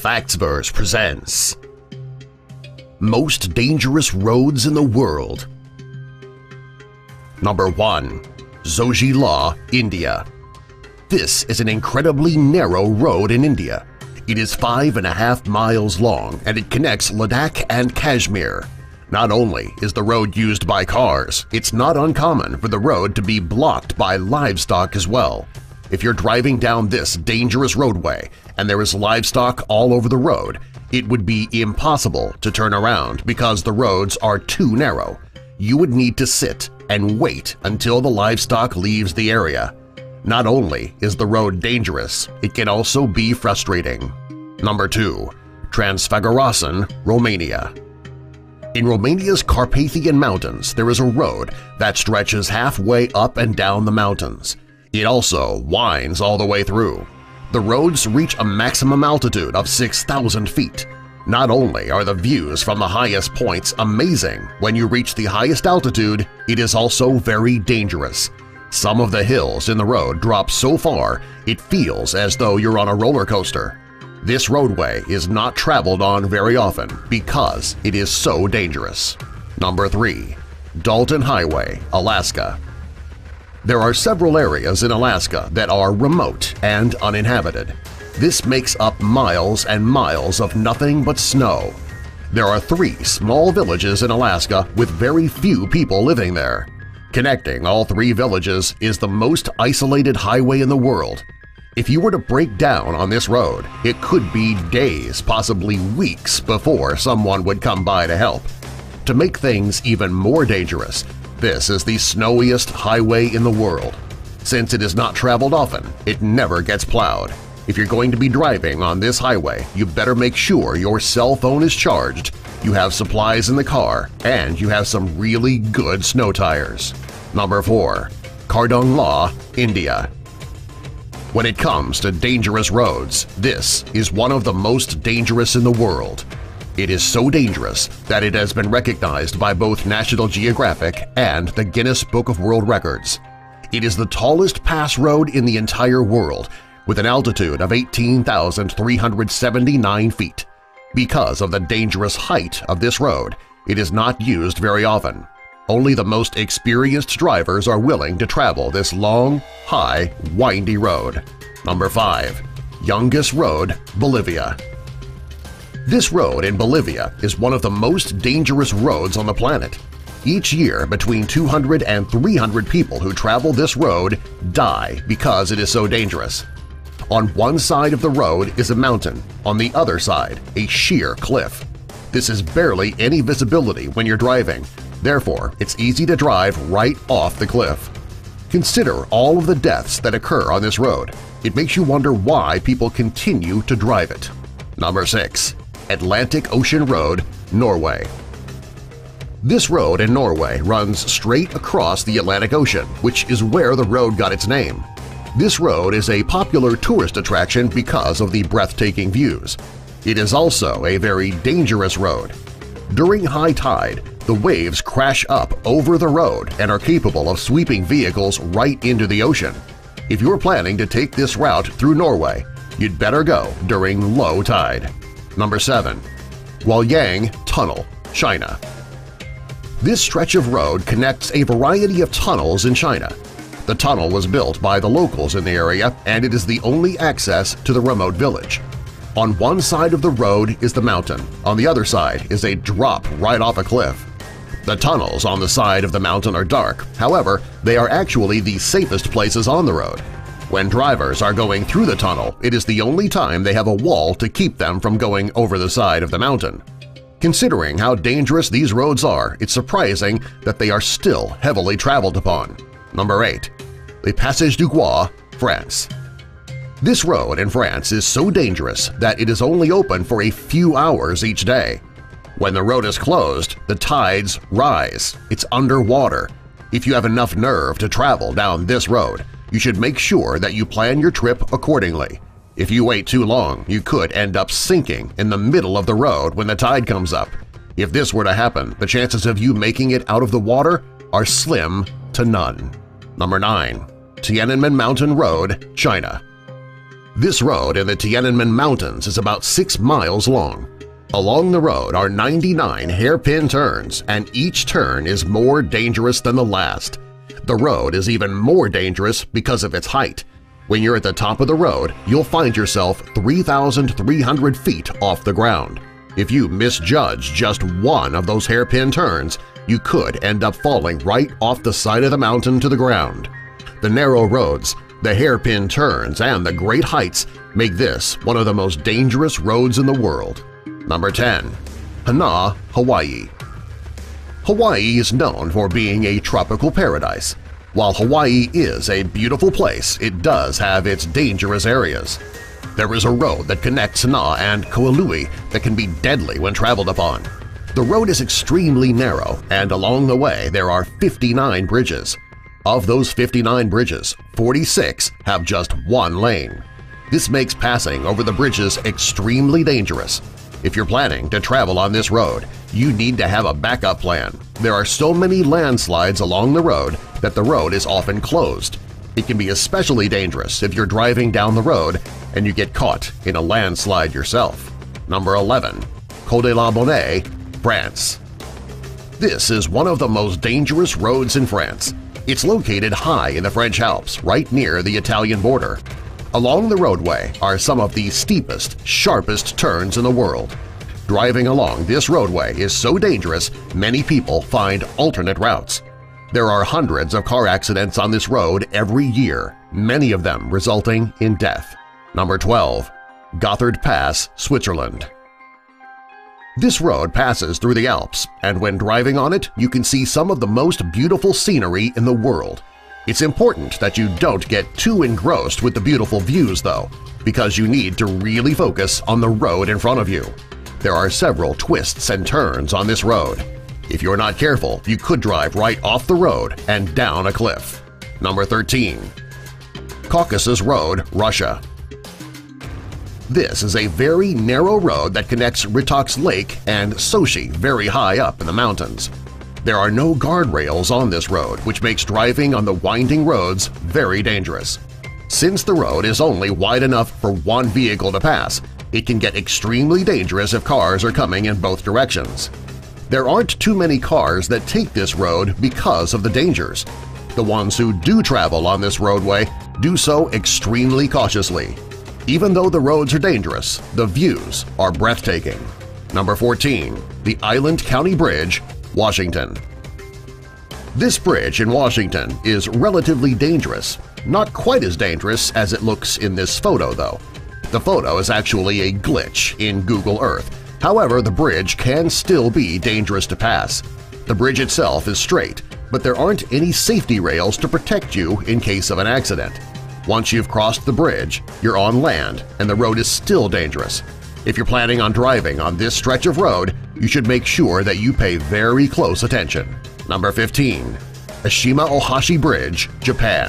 Factsverse presents Most Dangerous Roads in the World. Number 1. Zojila, India. This is an incredibly narrow road in India. It is 5.5 miles long and it connects Ladakh and Kashmir. Not only is the road used by cars, it's not uncommon for the road to be blocked by livestock as well. If you're driving down this dangerous roadway and there is livestock all over the road, it would be impossible to turn around because the roads are too narrow. You would need to sit and wait until the livestock leaves the area. Not only is the road dangerous, it can also be frustrating. Number 2. Transfăgurășeni, Romania. In Romania's Carpathian Mountains, there is a road that stretches halfway up and down the mountains. It also winds all the way through. The roads reach a maximum altitude of 6,000 feet. Not only are the views from the highest points amazing when you reach the highest altitude, it is also very dangerous. Some of the hills in the road drop so far it feels as though you're on a roller coaster. This roadway is not traveled on very often because it is so dangerous. Number 3. Dalton Highway, Alaska. There are several areas in Alaska that are remote and uninhabited. This makes up miles and miles of nothing but snow. There are 3 small villages in Alaska with very few people living there. Connecting all 3 villages is the most isolated highway in the world. If you were to break down on this road, it could be days, possibly weeks, before someone would come by to help. To make things even more dangerous, this is the snowiest highway in the world. Since it is not traveled often, it never gets plowed. If you're going to be driving on this highway, you better make sure your cell phone is charged, you have supplies in the car, and you have some really good snow tires. Number 4. Kardungla, India. When it comes to dangerous roads, this is one of the most dangerous in the world. It is so dangerous that it has been recognized by both National Geographic and the Guinness Book of World Records. It is the tallest pass road in the entire world, with an altitude of 18,379 feet. Because of the dangerous height of this road, it is not used very often. Only the most experienced drivers are willing to travel this long, high, windy road. Number 5. Yungas Road, Bolivia. This road in Bolivia is one of the most dangerous roads on the planet. Each year, between 200 and 300 people who travel this road die because it is so dangerous. On one side of the road is a mountain, on the other side a sheer cliff. This is barely any visibility when you're driving, therefore it's easy to drive right off the cliff. Consider all of the deaths that occur on this road. It makes you wonder why people continue to drive it. Number 6. Atlantic Ocean Road, Norway. This road in Norway runs straight across the Atlantic Ocean, which is where the road got its name. This road is a popular tourist attraction because of the breathtaking views. It is also a very dangerous road. During high tide, the waves crash up over the road and are capable of sweeping vehicles right into the ocean. If you're planning to take this route through Norway, you'd better go during low tide. Number 7. Guoyang Tunnel, China. This stretch of road connects a variety of tunnels in China. The tunnel was built by the locals in the area and it is the only access to the remote village. On one side of the road is the mountain, on the other side is a drop right off a cliff. The tunnels on the side of the mountain are dark, however, they are actually the safest places on the road. When drivers are going through the tunnel, it is the only time they have a wall to keep them from going over the side of the mountain. Considering how dangerous these roads are, it's surprising that they are still heavily traveled upon. Number 8. Le Passage du Gois, France. This road in France is so dangerous that it is only open for a few hours each day. When the road is closed, the tides rise. It's underwater. If you have enough nerve to travel down this road, you should make sure that you plan your trip accordingly. If you wait too long, you could end up sinking in the middle of the road when the tide comes up. If this were to happen, the chances of you making it out of the water are slim to none. Number 9. Tiananmen Mountain Road, China. This road in the Tiananmen Mountains is about 6 miles long. Along the road are 99 hairpin turns, and each turn is more dangerous than the last. The road is even more dangerous because of its height. When you're at the top of the road, you'll find yourself 3,300 feet off the ground. If you misjudge just one of those hairpin turns, you could end up falling right off the side of the mountain to the ground. The narrow roads, the hairpin turns, and the great heights make this one of the most dangerous roads in the world. Number 10. Hana, Hawaii. Hawaii is known for being a tropical paradise. While Hawaii is a beautiful place, it does have its dangerous areas. There is a road that connects Hana and Kauai that can be deadly when traveled upon. The road is extremely narrow, and along the way there are 59 bridges. Of those 59 bridges, 46 have just one lane. This makes passing over the bridges extremely dangerous. If you're planning to travel on this road, you need to have a backup plan. There are so many landslides along the road that the road is often closed. It can be especially dangerous if you're driving down the road and you get caught in a landslide yourself. Number 11. Col de la Monnaie, France. This is one of the most dangerous roads in France. It's located high in the French Alps, right near the Italian border. Along the roadway are some of the steepest, sharpest turns in the world. Driving along this roadway is so dangerous many people find alternate routes. There are hundreds of car accidents on this road every year, many of them resulting in death. Number 12. Gotthard Pass, Switzerland. This road passes through the Alps, and when driving on it, you can see some of the most beautiful scenery in the world. It's important that you don't get too engrossed with the beautiful views, though, because you need to really focus on the road in front of you. There are several twists and turns on this road. If you're not careful, you could drive right off the road and down a cliff. Number 13. Caucasus Road, Russia. This is a very narrow road that connects Rytsk Lake and Sochi very high up in the mountains. There are no guardrails on this road, which makes driving on the winding roads very dangerous. Since the road is only wide enough for one vehicle to pass, it can get extremely dangerous if cars are coming in both directions. There aren't too many cars that take this road because of the dangers. The ones who do travel on this roadway do so extremely cautiously. Even though the roads are dangerous, the views are breathtaking. Number 14. The Island County Bridge, Washington. This bridge in Washington is relatively dangerous, not quite as dangerous as it looks in this photo, though. The photo is actually a glitch in Google Earth. However, the bridge can still be dangerous to pass. The bridge itself is straight, but there aren't any safety rails to protect you in case of an accident. Once you've crossed the bridge, you're on land and the road is still dangerous. If you're planning on driving on this stretch of road, you should make sure that you pay very close attention. Number 15. Ashima Ohashi Bridge, Japan.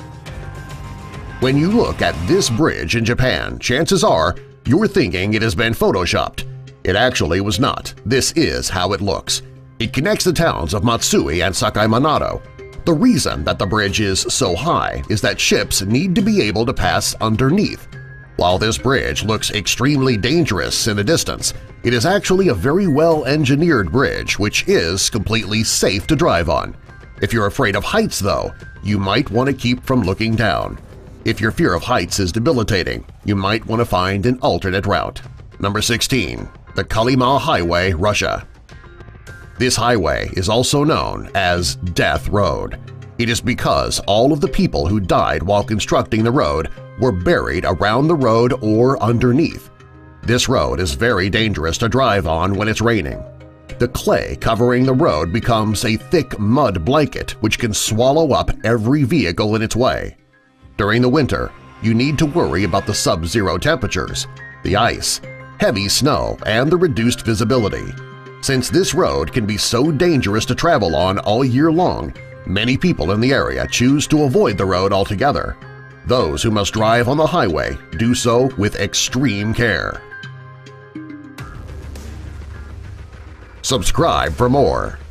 When you look at this bridge in Japan, chances are you're thinking it has been photoshopped. It actually was not. This is how it looks. It connects the towns of Matsui and Sakai-Minato. The reason that the bridge is so high is that ships need to be able to pass underneath. While this bridge looks extremely dangerous in the distance, it is actually a very well-engineered bridge which is completely safe to drive on. If you're afraid of heights, though, you might want to keep from looking down. If your fear of heights is debilitating, you might want to find an alternate route. Number 16. The Kolyma Highway, Russia. This highway is also known as Death Road. It is because all of the people who died while constructing the road were buried around the road or underneath. This road is very dangerous to drive on when it's raining. The clay covering the road becomes a thick mud blanket which can swallow up every vehicle in its way. During the winter, you need to worry about the sub-zero temperatures, the ice, heavy snow, and the reduced visibility. Since this road can be so dangerous to travel on all year long, many people in the area choose to avoid the road altogether. Those who must drive on the highway do so with extreme care. Subscribe for more.